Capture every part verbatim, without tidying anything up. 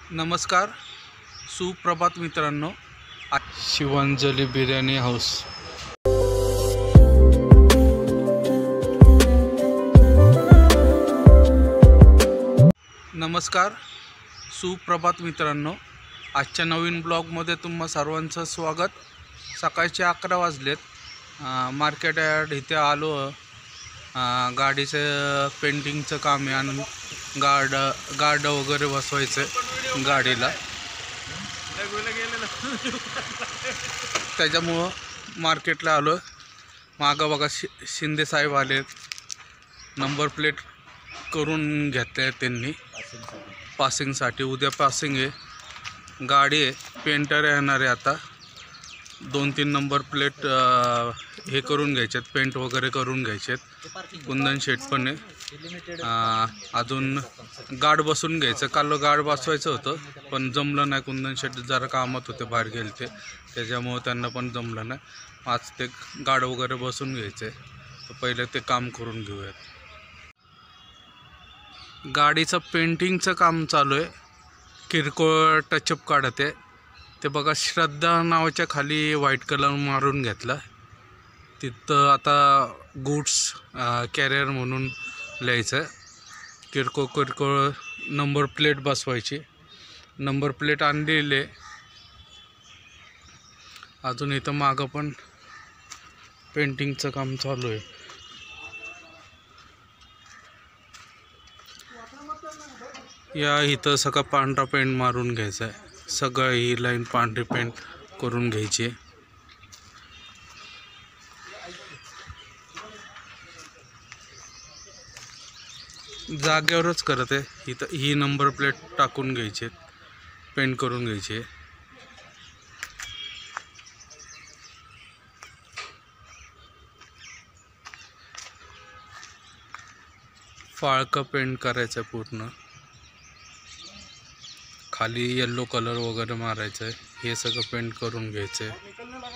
नमस्कार, सुप्रभात मित्रांनो. शिवांजली बिर्याणी हाऊस. नमस्कार, सुप्रभात मित्रांनो. आजच्या नवीन ब्लॉगमध्ये तुम्हा सर्वांचं स्वागत. सकाळचे अकरा वाजलेत. मार्केट यार्ड इथे आलो. गाडीचं पेंटिंगचं काम आहे आणि गार्ड गार्ड वगैरे बसवायचं गाडीला, त्याच्यामुळं मार्केटला आलो. मागं बघा शि शिंदे साहेब आलेत. नंबर प्लेट करून घेतले त्यांनी पासिंगसाठी. उद्या पासिंग आहे. गाडी आहे, पेंटर येणार आहे. आता दोन तीन नंबर प्लेट हे करून घ्यायचे आहेत, पेंट वगैरे करून घ्यायचे आहेत. कुंदन शेट पण आहे. अजून गार्ड बसून घ्यायचं. काल गार्ड बसवायचं होतं पण जमलं नाही. कुंदन शेट जरा कामात होते, बाहेर गेले ते, त्याच्यामुळं त्यांना पण जमलं नाही. आज ते गार्ड वगैरे बसून घ्यायचे. तर पहिले ते काम करून घेऊयात. गाडीचं पेंटिंगचं काम चालू आहे. किरकोळ टचअप काढत आहे ते बघा. श्रद्धा नावाच्या खाली व्हाईट कलर मारून घेतला. तिथं आता गुड्स कॅरियर म्हणून लिहायचं. किरकोळ किरकोळ नंबर प्लेट बसवायची. नंबर प्लेट आणलेले. अजून इथं मागं पण पेंटिंगचं काम चालू आहे. या इथं सगळं पांढरा पेंट मारून घ्यायचा आहे. सगळं ही लाईन पांढरी पेंट करून घ्यायची. जागेवरच करत आहे. इथं ही नंबर प्लेट टाकून घ्यायची, पेंट करून घ्यायची. फाळकं पेंट करायचं आहे पूर्ण. खाली येल्लो कलर वगैरे मारायचं आहे. हे सगळं पेंट करून घ्यायचं आहे.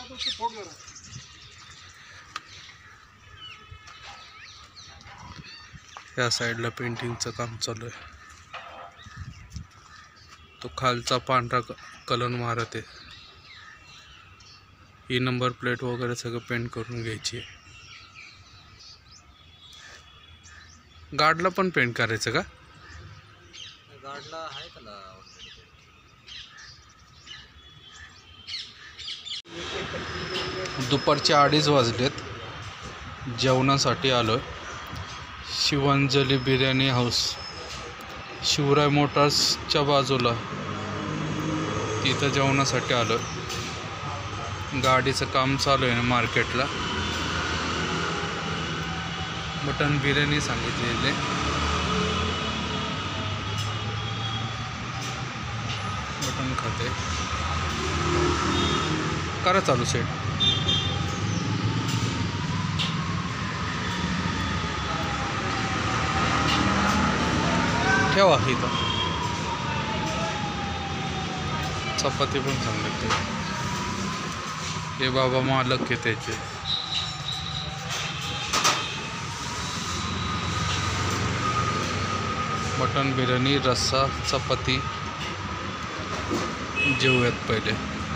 या साईडला पेंटिंगचं काम चालू आहे. तो खालचा पांढरा कलर मारत आहे. ही नंबर प्लेट वगैरे सगळं पेंट करून घ्यायची. गार्डला पण पेंट करायचं का? गार्डला आहे त्याला. दुपारचे अडीच वाजलेत. जेवणासाठी आलो. शिवांजली बिर्याणी हाऊस, शिवराय मोटर्सच्या बाजूला, तिथं जेवणासाठी आलो. गाडीचं काम चालू आहे मार्केटला. मटन बिर्याणी सांगितलेले. मटन खाते. करा चालू सेट. ठेवा इथं. चपाती पण सांगितली. हे बाबा मालक आहे त्याचे. मटन बिर्याणी, रस्सा, चपाती. जेवूयात पहिले.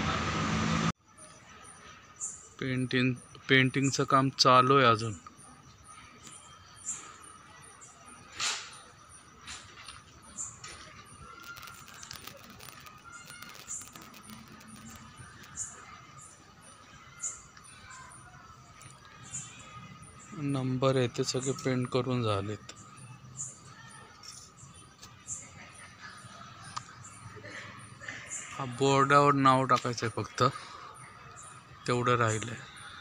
पेंटिंग पेंटिंगचं काम चालू आहे अजून. नंबर आहे ते सगळे पेंट करून झालेत. हा बोर्डावर नाव टाकायचं आहे फक्त, तेवढं राहिलंय.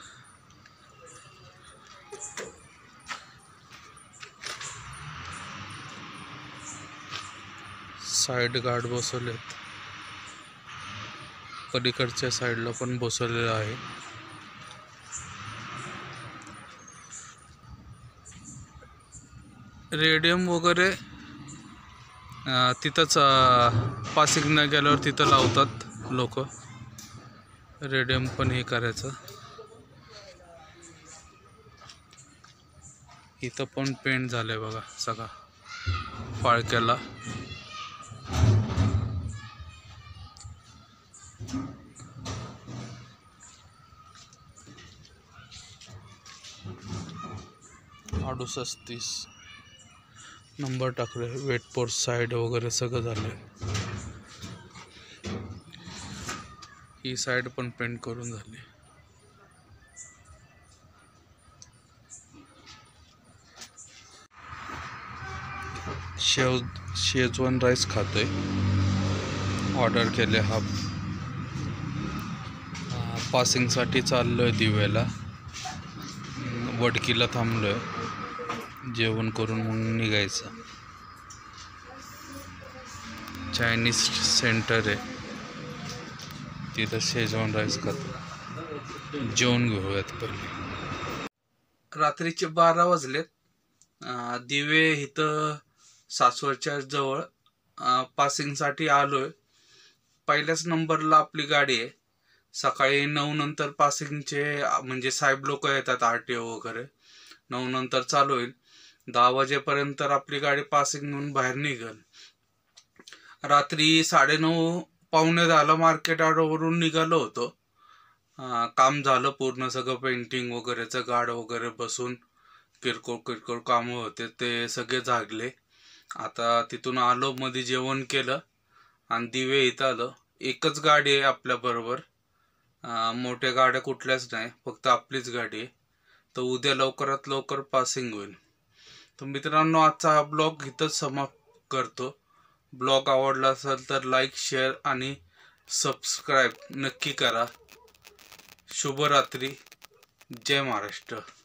साईड गार्ड बसवलेत. पलीकडच्या साईडला पण बसवलेलं आहे. रेडियम वगैरे तिथंच पासिंग न गेल्यावर तिथं लावतात लोक. रेडियम पण हे करायचं. इथं पण पेंट झालंय बघा सगळा फाळक्याला. अडुसष्ट तीस नंबर टाकले. वेट पोस्ट साईड वगैरे सगळं झालं. ही साईड पण पेंट करून झाली. शेव शेजवान राईस खातोय. ऑर्डर केले. हा पासिंगसाठी चाललोय दिव्याला. वडकीला थांबलोय. जेवण करून मग निघायचं. चायनीज सेंटर आहे तिथं शेजवान राईस खातो. जेवण घेऊयात पहिले. रात्रीचे बारा वाजलेत. दिवे इथं सासवडच्या जवळ पासिंगसाठी आलोय. पहिल्याच नंबरला आपली गाडी आहे. सकाळी नऊ नंतर पासिंगचे म्हणजे साहेब लोक येतात आर टी ओ वगैरे. नऊ नंतर चालू होईल. दहा वाजेपर्यंत आपली गाडी पासिंग म्हणून बाहेर निघेल. रात्री साडेनऊ पावणे दहाला मार्केट यार्डवरून निघालो होतो. काम झालं पूर्ण सगळं. पेंटिंग वगैरेचं गाड वगैरे बसून किरकोळ किरकोळ कामं होते ते सगळे झागले. आता तिथून आलो. मध्ये जेवण केलं आणि दिवे इथं आलो. एकच गाडी आहे आपल्या बरोबर. मोठ्या गाड्या कुठल्याच नाही. फक्त आपलीच गाडी आहे. तर उद्या लवकरात लवकर पासिंग होईल. तर मित्रांनो आजचा हा ब्लॉग इथंच समाप्त करतो. ब्लॉग आवडला असेल तर लाईक शेअर आणि सबस्क्राईब नक्की करा. शुभरात्री. जय महाराष्ट्र.